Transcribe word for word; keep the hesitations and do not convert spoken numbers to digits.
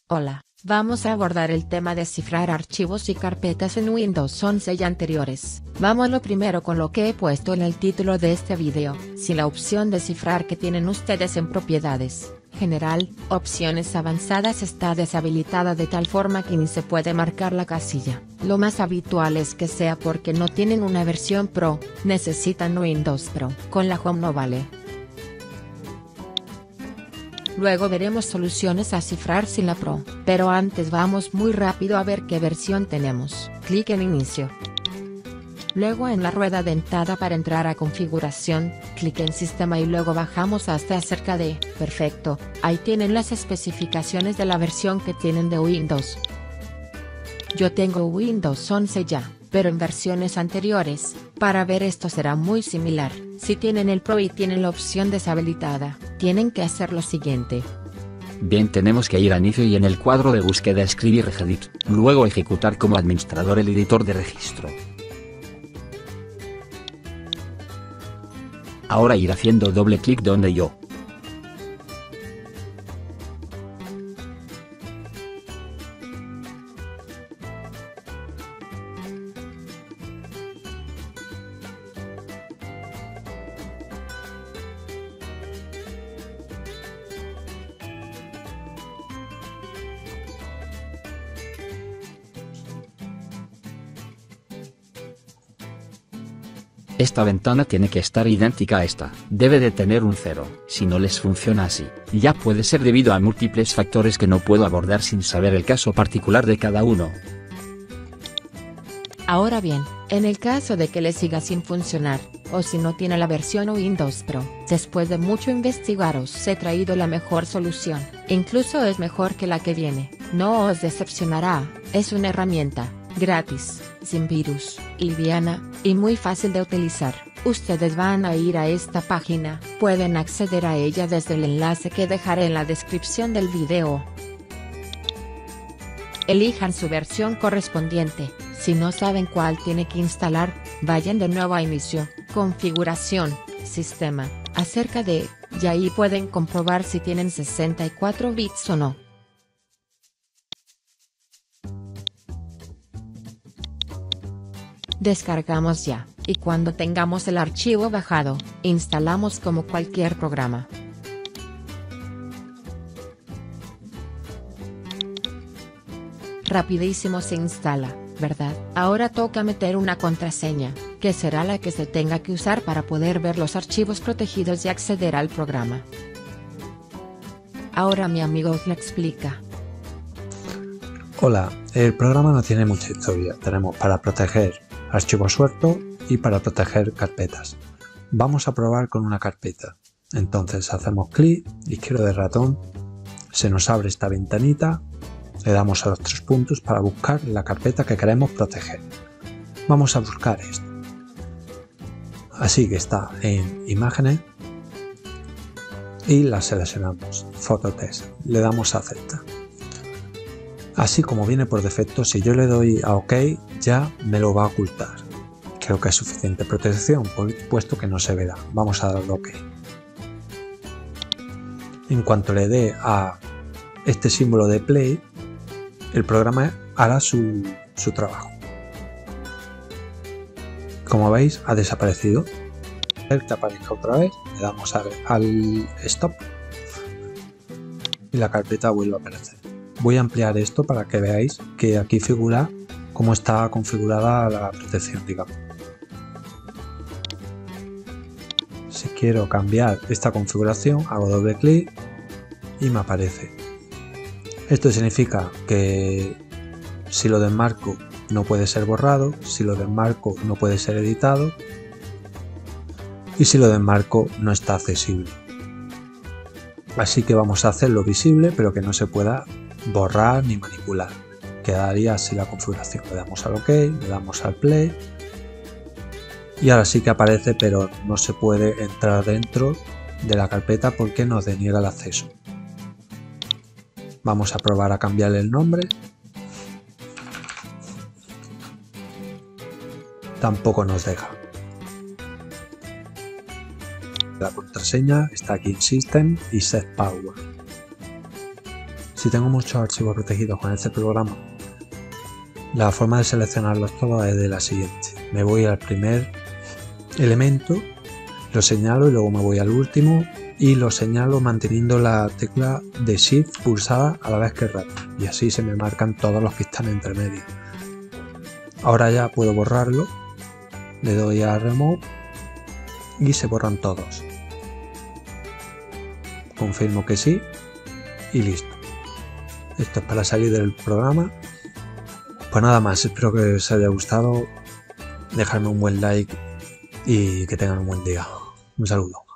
Hola, vamos a abordar el tema de cifrar archivos y carpetas en Windows once y anteriores. Vamos lo primero con lo que he puesto en el título de este video. Si la opción de cifrar que tienen ustedes en Propiedades, General, Opciones avanzadas está deshabilitada de tal forma que ni se puede marcar la casilla. Lo más habitual es que sea porque no tienen una versión Pro, necesitan Windows Pro. Con la Home no vale. Luego veremos soluciones a cifrar sin la Pro, pero antes vamos muy rápido a ver qué versión tenemos. Clic en Inicio. Luego en la rueda dentada para entrar a Configuración, clic en Sistema y luego bajamos hasta acerca de, perfecto, ahí tienen las especificaciones de la versión que tienen de Windows. Yo tengo Windows once ya, pero en versiones anteriores. Para ver esto será muy similar. Si tienen el Pro y tienen la opción deshabilitada, tienen que hacer lo siguiente. Bien, tenemos que ir a inicio y en el cuadro de búsqueda escribir Regedit, luego ejecutar como administrador el editor de registro. Ahora ir haciendo doble clic donde yo. Esta ventana tiene que estar idéntica a esta, debe de tener un cero, si no les funciona así, ya puede ser debido a múltiples factores que no puedo abordar sin saber el caso particular de cada uno. Ahora bien, en el caso de que le siga sin funcionar, o si no tiene la versión Windows Pro, después de mucho investigar os he traído la mejor solución, incluso es mejor que la que viene, no os decepcionará, es una herramienta gratis, sin virus, liviana, y muy fácil de utilizar. Ustedes van a ir a esta página, pueden acceder a ella desde el enlace que dejaré en la descripción del video. Elijan su versión correspondiente, si no saben cuál tiene que instalar, vayan de nuevo a Inicio, Configuración, Sistema, acerca de, y ahí pueden comprobar si tienen sesenta y cuatro bits o no. Descargamos ya, y cuando tengamos el archivo bajado, instalamos como cualquier programa. Rapidísimo se instala, ¿verdad? Ahora toca meter una contraseña, que será la que se tenga que usar para poder ver los archivos protegidos y acceder al programa. Ahora mi amigo os lo explica. Hola, el programa no tiene mucha historia, tenemos para proteger archivos sueltos y para proteger carpetas. Vamos a probar con una carpeta. Entonces hacemos clic izquierdo del ratón, se nos abre esta ventanita, le damos a los tres puntos para buscar la carpeta que queremos proteger. Vamos a buscar esto. Así que está en imágenes y la seleccionamos, Phototest, le damos a aceptar. Así como viene por defecto, si yo le doy a OK, ya me lo va a ocultar. Creo que es suficiente protección, puesto que no se verá. Vamos a darle OK. En cuanto le dé a este símbolo de play, el programa hará su, su trabajo. Como veis, ha desaparecido. A ver que aparezca otra vez, le damos al, al stop y la carpeta vuelve a aparecer. Voy a ampliar esto para que veáis que aquí figura cómo está configurada la protección, digamos. Si quiero cambiar esta configuración, hago doble clic y me aparece. Esto significa que si lo desmarco no puede ser borrado, si lo desmarco no puede ser editado y si lo desmarco no está accesible. Así que vamos a hacerlo visible pero que no se pueda borrar ni manipular. Quedaría así la configuración. Le damos al OK, le damos al play y ahora sí que aparece, pero no se puede entrar dentro de la carpeta porque nos deniega el acceso. Vamos a probar a cambiarle el nombre. Tampoco nos deja. La contraseña está aquí en System y Set Power. Si tengo muchos archivos protegidos con este programa, la forma de seleccionarlos todos es de la siguiente. Me voy al primer elemento, lo señalo y luego me voy al último y lo señalo manteniendo la tecla de Shift pulsada a la vez que rato, y así se me marcan todos los que están entre medio. Ahora ya puedo borrarlo, le doy a Remove y se borran todos. Confirmo que sí y listo. Esto es para salir del programa. Pues nada más, espero que os haya gustado, dejadme un buen like y que tengan un buen día. Un saludo.